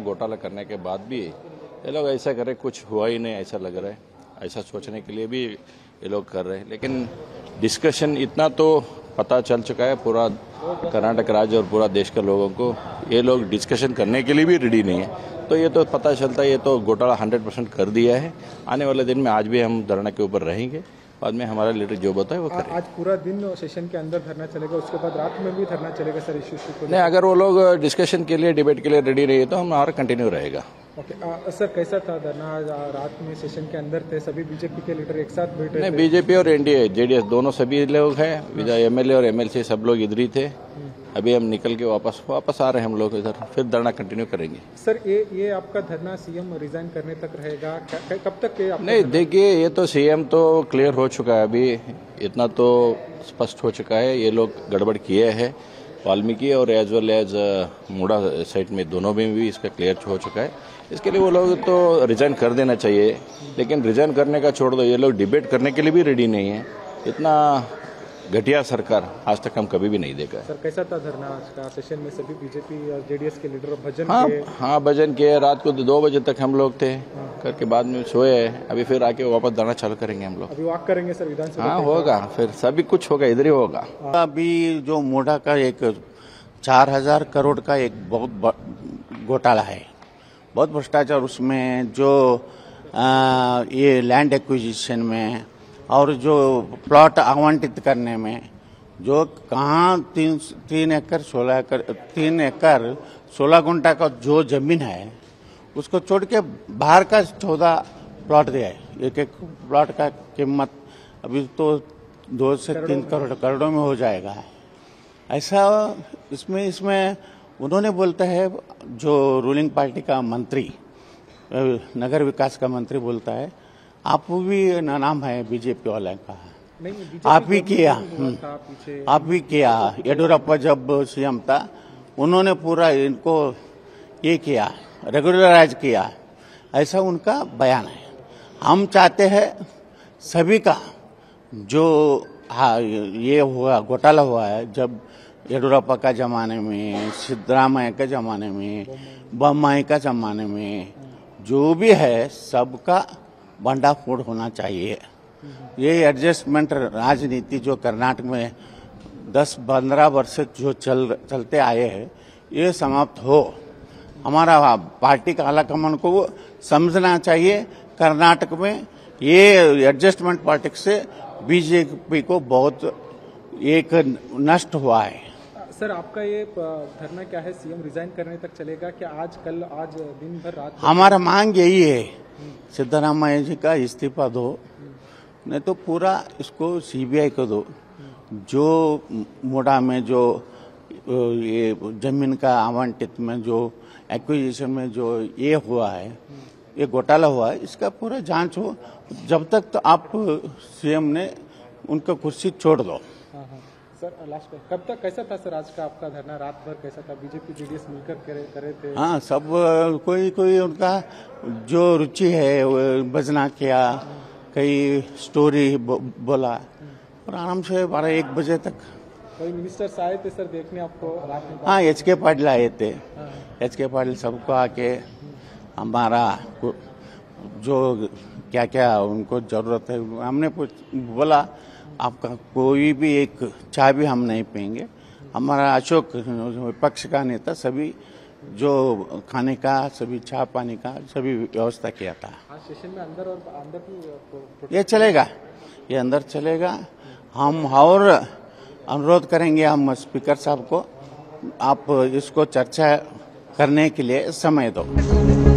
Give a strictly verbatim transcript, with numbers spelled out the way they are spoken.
घोटाला करने के बाद भी ये लोग ऐसा कर रहे, कुछ हुआ ही नहीं ऐसा लग रहा है। ऐसा सोचने के लिए भी ये लोग कर रहे हैं, लेकिन डिस्कशन इतना तो पता चल चुका है पूरा कर्नाटक राज्य और पूरा देश के लोगों को, ये लोग डिस्कशन करने के लिए भी रेडी नहीं है। तो ये तो पता चलता है ये तो घोटाला हंड्रेड परसेंट कर दिया है। आने वाले दिन में आज भी हम धरना के ऊपर रहेंगे, बाद में हमारा लीडर जो बताए वो करेंगे। आज पूरा दिन सेशन के अंदर धरना चलेगा, उसके बाद रात में भी धरना चलेगा सर इश्यू को? नहीं, अगर वो लोग डिस्कशन के लिए डिबेट के लिए रेडी रही तो हमारा कंटिन्यू रहेगा। ओके आ, सर कैसा था धरना? रात में सेशन के अंदर थे, सभी बीजेपी के लीडर एक साथ बैठे? नहीं, बीजेपी और एनडीए जेडीएस दोनों सभी लोग हैं, विजय एमएलए और एमएलसी सब लोग इधर ही थे। अभी हम निकल के वापस वापस आ रहे हैं हम लोग इधर, फिर धरना कंटिन्यू करेंगे। सर ये ये आपका धरना सीएम रिजाइन करने तक रहेगा? कब तक ये? नहीं देखिए, ये तो सीएम तो क्लियर हो चुका है, अभी इतना तो स्पष्ट हो चुका है। ये लोग गड़बड़ किए हैं वाल्मीकि और एज वेल एज मुड़ा साइड में, दोनों में भी इसका क्लियर हो चुका है। इसके लिए वो लोग तो रिजाइन कर देना चाहिए, लेकिन रिजाइन करने का छोड़ दो, ये लोग डिबेट करने के लिए भी रेडी नहीं है। इतना घटिया सरकार आज तक हम कभी भी नहीं देखा। सर कैसा था धरना आज का सेशन में? सभी बीजेपी और जेडीएस के लीडर भजन हाँ के? हाँ भजन किए, रात को दो बजे तक हम लोग थे, करके बाद में सोए। अभी फिर आके वापस धरना चालू करेंगे हम लोग। अभी वॉक करेंगे सर विधानसभा? हाँ होगा, फिर सभी कुछ होगा, इधर ही होगा। अभी जो मोढ़ा का एक चार हजार करोड़ का एक बहुत घोटाला है, बहुत भ्रष्टाचार उसमें, जो आ, ये लैंड एक्विजिशन में और जो प्लॉट आवंटित करने में, जो कहाँ तीन तीन एकड़ सोलह एकड़ तीन एकड़ सोलह गुंटा का जो जमीन है उसको छोड़ के बाहर का चौदह प्लॉट दिया है। एक एक प्लॉट का कीमत अभी तो दो से तीन करोड़ करोड़ों में हो जाएगा। ऐसा इसमें इसमें उन्होंने बोलता है, जो रूलिंग पार्टी का मंत्री, नगर विकास का मंत्री बोलता है, आप भी नाम है बीजेपी वाले का, आप भी किया आप भी किया येडियुरप्पा जब सीएम था उन्होंने पूरा इनको ये किया, रेगुलराइज किया, ऐसा उनका बयान है। हम चाहते हैं सभी का जो हाँ ये हुआ घोटाला हुआ है, जब येडियुरप्पा का जमाने में, सिद्धरामैया के जमाने में, बोम्मई का जमाने में, जो भी है सबका भंडाफोड़ होना चाहिए। ये एडजस्टमेंट राजनीति जो कर्नाटक में दस पंद्रह वर्ष जो चल चलते आए हैं, ये समाप्त हो। हमारा पार्टी का आलाकमान को वो समझना चाहिए। कर्नाटक में ये एडजस्टमेंट पॉलिटिक्स से बीजेपी को बहुत एक नष्ट हुआ है। सर आपका ये धरना क्या है, सीएम रिजाइन करने तक चलेगा क्या? आज कल आज दिन भर रात हमारा मांग यही है, सिद्धरामैया जी का इस्तीफा दो, नहीं तो पूरा इसको सीबीआई को दो। जो मोड़ा में जो ये जमीन का आवंटित में जो एक्विजिशन में जो ये हुआ है, ये घोटाला हुआ है, इसका पूरा जांच हो। जब तक तो आप सीएम ने उनका कुर्सी छोड़ दो। हाँ हाँ सर लास्ट कब तक कैसा था सर आज का आपका धरना? रात भर कैसा था? बीजेपी जेडीएस मिलकर करे, करे थे? हाँ सब कोई कोई उनका जो रुचि है वो भजना किया, कई स्टोरी बो, बोला और आराम से बारह एक बजे तक। कोई मिनिस्टर्स आए थे सर देखने आपको रात में? हाँ एच के पाटिल आए थे, एच के पाटिल सबको आके हमारा जो क्या क्या उनको जरूरत है हमने बोला, आपका कोई भी एक चाय भी हम नहीं पिएंगे। हमारा अशोक विपक्ष का नेता सभी जो खाने का, सभी चाय पानी का सभी व्यवस्था किया था। आज सेशन में अंदर और अंदर भी ये चलेगा, ये अंदर चलेगा। हम और अनुरोध करेंगे हम स्पीकर साहब को, आप इसको चर्चा करने के लिए समय दो।